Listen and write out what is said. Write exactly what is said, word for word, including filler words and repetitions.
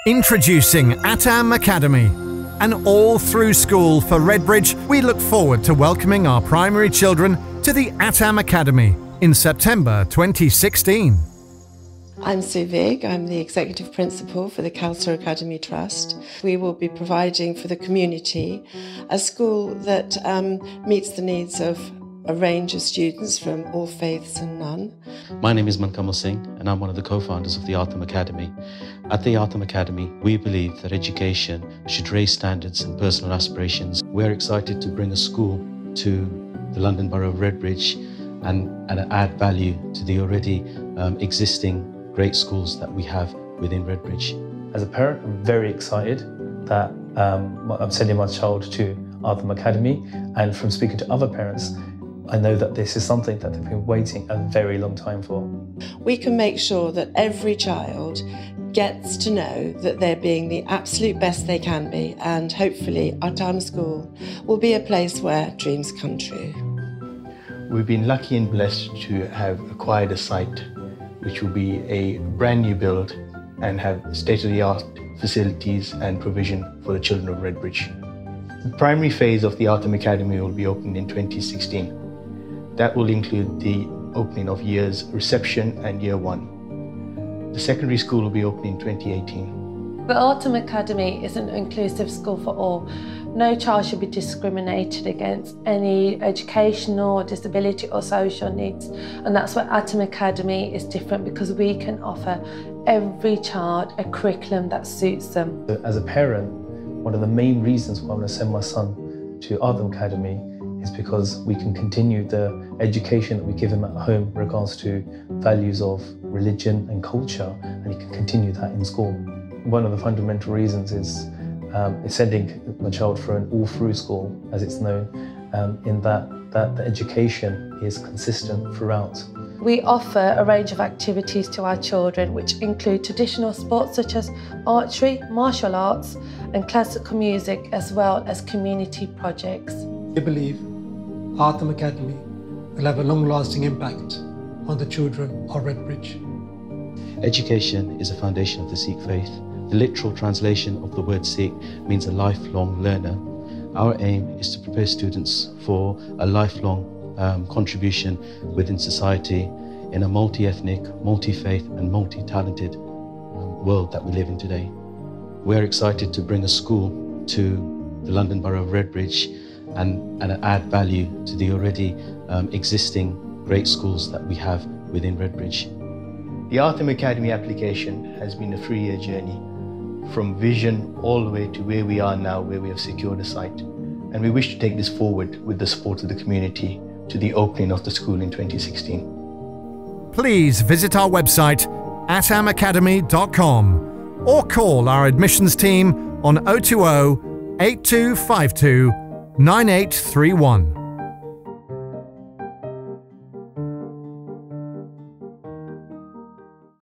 Introducing Atam Academy, an all-through school for Redbridge. We look forward to welcoming our primary children to the Atam Academy in September twenty sixteen. I'm Sue Vig, I'm the Executive Principal for the Khalsa Academy Trust. We will be providing for the community a school that um, meets the needs of a range of students from all faiths and none. My name is Mankamal Singh and I'm one of the co-founders of the Atam Academy. At the Atam Academy, we believe that education should raise standards and personal aspirations. We're excited to bring a school to the London Borough of Redbridge and, and add value to the already um, existing great schools that we have within Redbridge. As a parent, I'm very excited that um, I'm sending my child to Atam Academy, and from speaking to other parents, I know that this is something that they've been waiting a very long time for. We can make sure that every child gets to know that they're being the absolute best they can be, and hopefully Atam School will be a place where dreams come true. We've been lucky and blessed to have acquired a site which will be a brand new build and have state-of-the-art facilities and provision for the children of Redbridge. The primary phase of the Atam Academy will be opened in twenty sixteen. That will include the opening of years reception and year one. The secondary school will be opening in twenty eighteen. The Atam Academy is an inclusive school for all. No child should be discriminated against any educational, disability or social needs. And that's where Atam Academy is different, because we can offer every child a curriculum that suits them. As a parent, one of the main reasons why I'm going to send my son to Atam Academy is because we can continue the education that we give him at home in regards to values of religion and culture, and he can continue that in school. One of the fundamental reasons is, um, is sending my child for an all-through school, as it's known, um, in that, that the education is consistent throughout. We offer a range of activities to our children, which include traditional sports such as archery, martial arts and classical music, as well as community projects. We believe Atam Academy will have a long-lasting impact on the children of Redbridge. Education is a foundation of the Sikh faith. The literal translation of the word Sikh means a lifelong learner. Our aim is to prepare students for a lifelong um, contribution within society in a multi-ethnic, multi-faith and multi-talented um, world that we live in today. We're excited to bring a school to the London Borough of Redbridge and, and add value to the already um, existing great schools that we have within Redbridge. The Atam Academy application has been a three-year journey, from vision all the way to where we are now, where we have secured a site. And we wish to take this forward with the support of the community to the opening of the school in twenty sixteen. Please visit our website atam academy dot com or call our admissions team on oh two oh, eight two five two, nine eight three one.